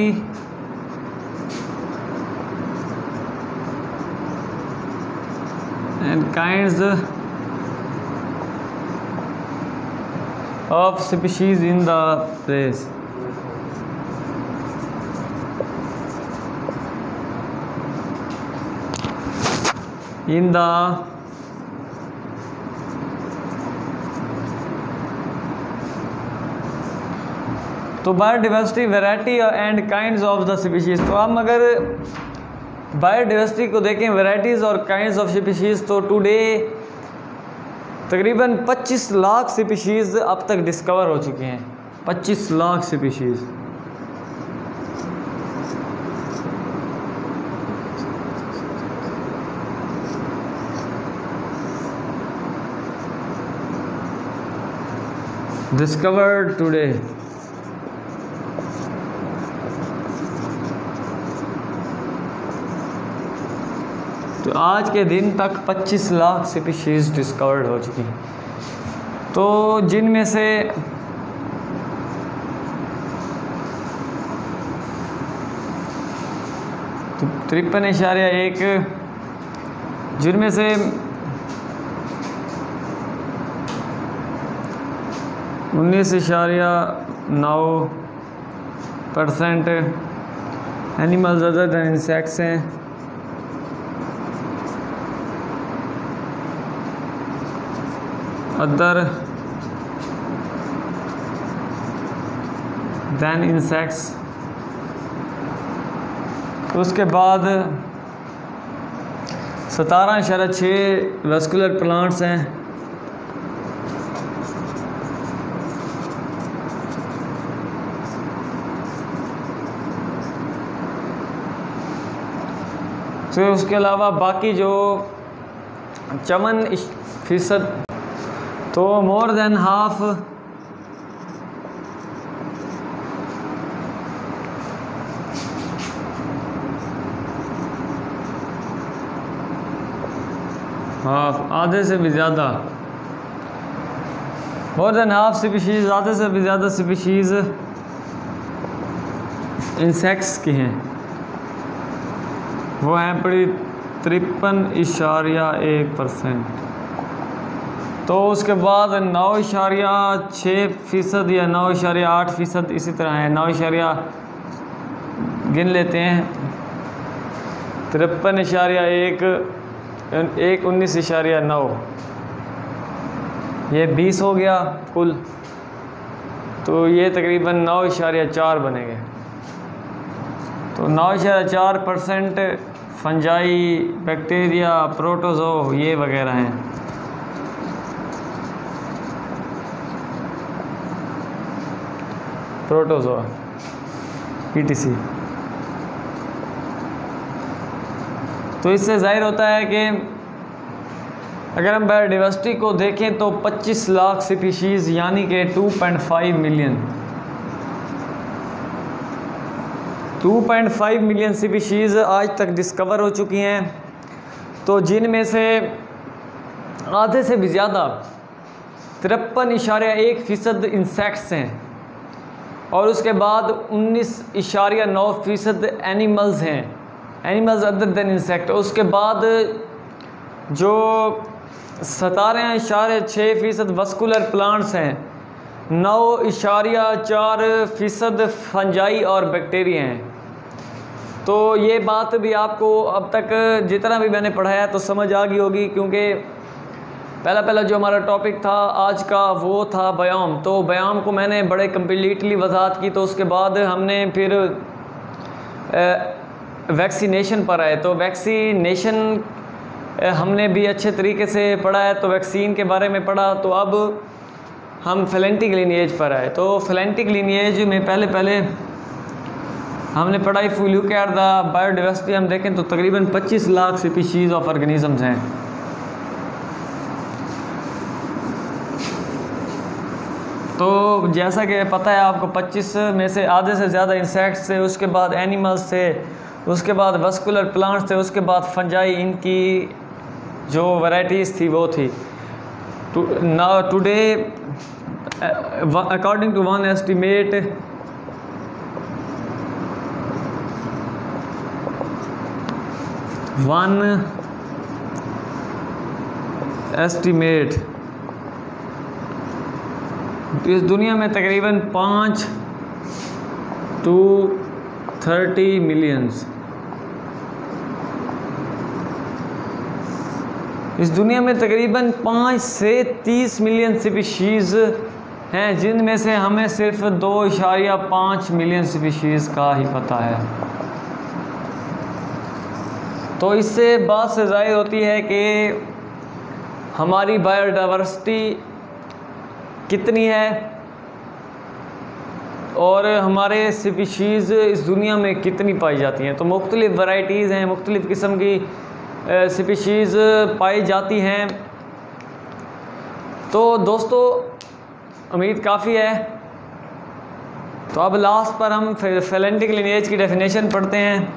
and kinds of species in the place. in the तो biodiversity variety and kinds of the species. तो हम अगर बायोडाइवर्सिटी को देखें, वैरायटीज़ और काइंड्स ऑफ स्पीशीज़, तो टुडे तकरीबन पच्चीस लाख स्पीशीज़ अब तक डिस्कवर हो चुके हैं। पच्चीस लाख स्पीशीज़। discovered today। तो आज के दिन तक पच्चीस लाख स्पीशीज डिस्कवर्ड हो चुकी हैं। तो जिनमें से तो तिरपन इशारिया एक, जिनमें से उन्नीस इशारिया नौ percent animals other than insects हैं। Other than insects. उसके बाद सतारह इशारा छः वेस्कुलर प्लांट्स हैं। तो उसके अलावा बाकी जो चौवन फीसद, तो मोर देन हाफ हाफ, आधे से भी ज़्यादा, मोर देन हाफ स्पीशीज़, आधे से भी ज़्यादा स्पीशीज़ इंसेक्ट्स की हैं। वो हैं पड़ी तिरपन इशारिया एक परसेंट। तो उसके बाद नौ इशारिया छः फ़ीसद या नौ इशारिया आठ फ़ीसद इसी तरह है। नौ इशारिया गिन लेते हैं, तिरपन इशारिया एक एक उन्नीस इशारिया नौ, ये बीस हो गया कुल, तो ये तकरीबन नौ इशारिया चार बनेंगे। तो नौ इशारिया चार परसेंट फंजाई, बैक्टीरिया, प्रोटोजो ये वगैरह हैं। Protozoa ETC. तो इससे जाहिर होता है कि अगर हम बायोडाइवर्सिटी को देखें तो पच्चीस लाख स्पीशीज़ यानी कि two point five million two point five million species आज तक डिस्कवर हो चुकी हैं। तो जिनमें से आधे से भी ज़्यादा तिरपन इशारिया एक फ़ीसद इंसेक्ट्स हैं और उसके बाद उन्नीस इशारिया नौ फ़ीसद एनिमल्स हैं, एनिमल्स अदर देन इंसेक्ट। उसके बाद जो सतारह इशारे छः फ़ीसद वस्कुलर प्लांट्स हैं, नौ इशारिया चार फ़ीसद फंजाई और बैक्टीरिया हैं। तो ये बात भी आपको अब तक जितना भी मैंने पढ़ाया तो समझ आ गई होगी, क्योंकि पहला पहला जो हमारा टॉपिक था आज का वो था बयाम। तो बयाम को मैंने बड़े कम्प्लीटली वजाहत की। तो उसके बाद हमने फिर वैक्सीनेशन पर आए। तो वैक्सीनेशन हमने भी अच्छे तरीके से पढ़ा है, तो वैक्सीन के बारे में पढ़ा। तो अब हम फ्लेंटिक लिनिएज पर आए। तो फ्लेंटिक लिनिएज में पहले पहले हमने पढ़ाई if we look at the biodiversity, हम देखें तो तकरीबन पच्चीस लाख स्पीशीज़ ऑफ ऑर्गेनिजम्स हैं। तो जैसा कि पता है आपको, पच्चीस में से आधे से ज़्यादा इंसेक्ट्स थे, उसके बाद एनिमल्स थे, उसके बाद वस्कुलर प्लांट्स थे, उसके बाद फंजाई, इनकी जो वैराइटीज़ थी वो थी। Now today according to one estimate one estimate इस दुनिया में तकरीबन पाँच टू थर्टी मिलियंस इस दुनिया में तकरीबन पाँच से तीस मिलियन स्पीशीज़ हैं, जिनमें से हमें सिर्फ दो इशारिया पाँच मिलियन स्पीशीज़ का ही पता है। तो इससे बात से ज़ाहिर होती है कि हमारी बायोडाइवर्सिटी कितनी है और हमारे स्पीशीज़ इस दुनिया में कितनी पाई जाती हैं। तो मुख्तलिफ़ वैराइटीज़ हैं, मुख्तलिफ़ किस्म की स्पीशीज़ पाई जाती हैं। तो दोस्तों उम्मीद काफ़ी है। तो अब लास्ट पर हम फ्लेंटिक लिनिएज की डेफिनेशन पढ़ते हैं।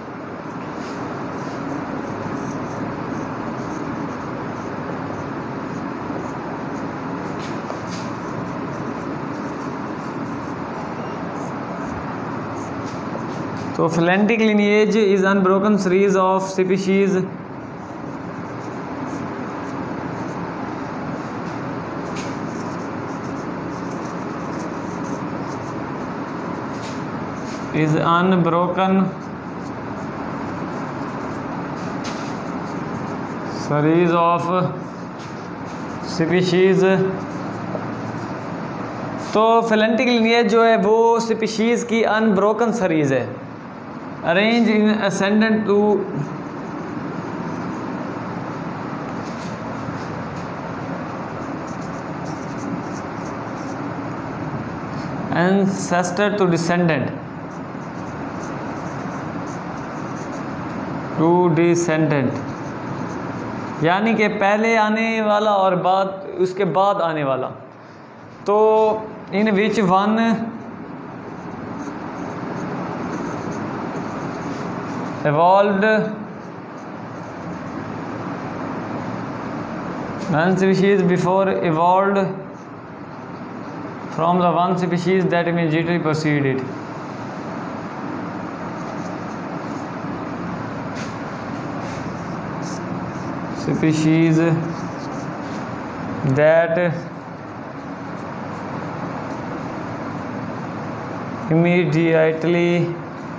तो phyletic lineage is unbroken series of species is unbroken series of species। तो फ्लेंटिक लिनिएज जो है वो स्पीशीज़ की अनब्रोकन सीरीज़ है, arrange in ascendant to ancestor to descendant to descendant, यानी कि पहले आने वाला और बाद उसके बाद आने वाला। तो in which one evolved One species before evolved from the one species that immediately preceded. Species that immediately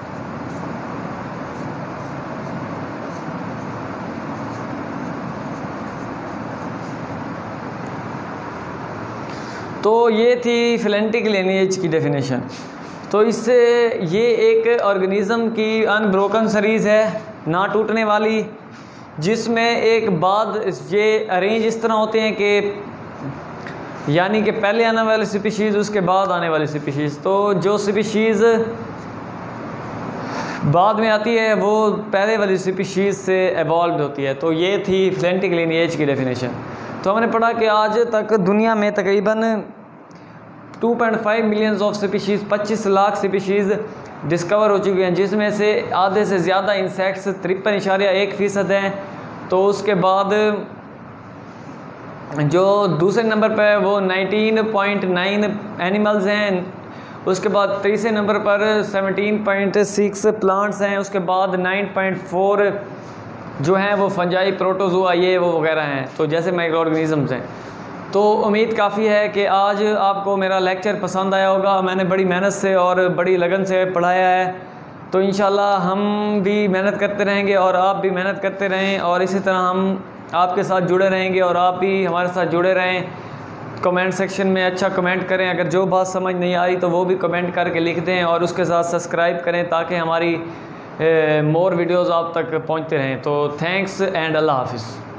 तो ये थी फिलेंटिक लिनिएज की डेफिनेशन। तो इससे ये एक ऑर्गेनिज़म की अनब्रोकन सीरीज़ है, ना टूटने वाली, जिसमें एक बाद ये अरेंज इस तरह होते हैं कि यानी कि पहले आने वाली स्पीशीज़ उसके बाद आने वाली स्पीशीज़। तो जो स्पीशीज़ बाद में आती है वो पहले वाली स्पीशीज़ से एवॉल्व होती है। तो ये थी फिलेंटिक लिनिएज की डेफिनेशन। तो हमने पढ़ा कि आज तक दुनिया में तकरीबन two point five millions of species, पच्चीस लाख स्पीशीज़ डिस्कवर हो चुकी हैं, जिसमें से आधे से ज़्यादा इंसेक्ट्स तिरपन इशारिया एक फ़ीसद हैं। तो उसके बाद जो दूसरे नंबर पर है वो नाइनटीन पॉइंट नाइन एनिमल्स हैं। उसके बाद तीसरे नंबर पर सेवनटीन पॉइंट सिक्स प्लांट्स हैं। उसके बाद नाइन पॉइंट फोर जो हैं वो फंजाई, प्रोटोजोआ, ये वो वगैरह हैं, तो जैसे माइक्रो ऑर्गेनिज़म्स हैं। तो उम्मीद काफ़ी है कि आज आपको मेरा लेक्चर पसंद आया होगा। मैंने बड़ी मेहनत से और बड़ी लगन से पढ़ाया है। तो इंशाल्लाह हम भी मेहनत करते रहेंगे और आप भी मेहनत करते रहें, और इसी तरह हम आपके साथ जुड़े रहेंगे और आप भी हमारे साथ जुड़े रहें। कमेंट सेक्शन में अच्छा कमेंट करें, अगर जो बात समझ नहीं आ रही तो वो भी कमेंट करके लिख दें, और उसके साथ सब्सक्राइब करें ताकि हमारी मोर वीडियोज़ आप तक पहुँचते रहें। तो थैंक्स एंड अल्लाह हाफिज़।